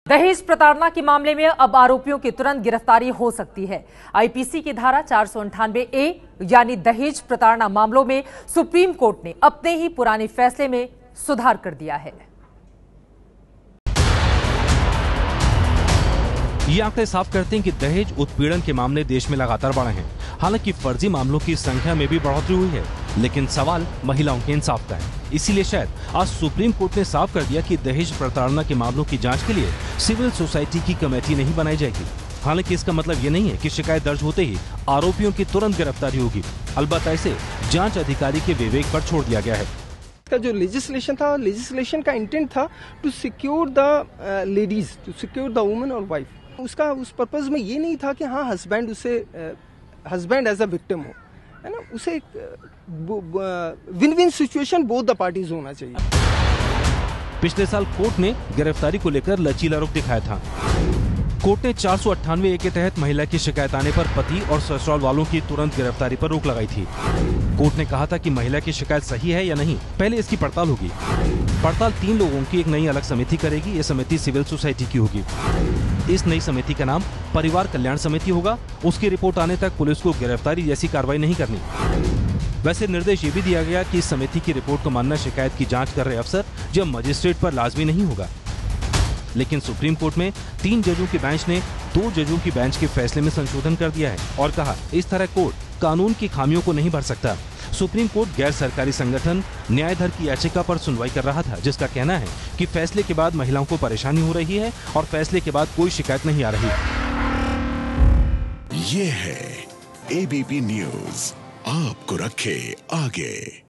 दहेज प्रताड़ना के मामले में अब आरोपियों की तुरंत गिरफ्तारी हो सकती है। आईपीसी की धारा 498A यानी दहेज प्रताड़ना मामलों में सुप्रीम कोर्ट ने अपने ही पुराने फैसले में सुधार कर दिया है। ये आंकड़े साफ करते हैं कि दहेज उत्पीड़न के मामले देश में लगातार बढ़े हैं। हालांकि फर्जी मामलों की संख्या में भी बढ़ोतरी हुई है, लेकिन सवाल महिलाओं के इंसाफ का है। इसीलिए शायद आज सुप्रीम कोर्ट ने साफ कर दिया कि दहेज प्रताड़ना के मामलों की जांच के लिए सिविल सोसाइटी की कमेटी नहीं बनाई जाएगी। हालांकि इसका मतलब ये नहीं है कि शिकायत दर्ज होते ही आरोपियों की तुरंत गिरफ्तारी होगी। अलबत्ता इसे जाँच अधिकारी के विवेक पर छोड़ दिया गया है। का जो लेजिस्लेशन था, लेजिस्लेशन का इंटेंट था to secure the ladies, to secure the women और वाइफ। उसका उस पर्पज में ये नहीं था कि हाँ हस्बैंड एज अ विक्टिम हो, है ना। उसे win win situation both the parties होना चाहिए। पिछले साल कोर्ट ने गिरफ्तारी को लेकर लचीला रुख दिखाया था। कोर्ट ने 498A के तहत महिला की शिकायत आने पर पति और ससुराल वालों की तुरंत गिरफ्तारी पर रोक लगाई थी। कोर्ट ने कहा था कि महिला की शिकायत सही है या नहीं, पहले इसकी पड़ताल होगी। पड़ताल 3 लोगों की एक नई अलग समिति करेगी। ये समिति सिविल सोसाइटी की होगी। इस नई समिति का नाम परिवार कल्याण समिति होगा। उसकी रिपोर्ट आने तक पुलिस को गिरफ्तारी जैसी कार्रवाई नहीं करनी। वैसे निर्देश ये भी दिया गया कि इस समिति की रिपोर्ट को मानना शिकायत की जांच कर रहे अफसर जब मजिस्ट्रेट पर लाजमी नहीं होगा। लेकिन सुप्रीम कोर्ट में 3 जजों की बेंच ने 2 जजों की बेंच के फैसले में संशोधन कर दिया है और कहा इस तरह कोर्ट कानून की खामियों को नहीं भर सकता। सुप्रीम कोर्ट गैर सरकारी संगठन न्यायधर की याचिका पर सुनवाई कर रहा था, जिसका कहना है कि फैसले के बाद महिलाओं को परेशानी हो रही है और फैसले के बाद कोई शिकायत नहीं आ रही। ये है एबीपी न्यूज, आपको रखे आगे।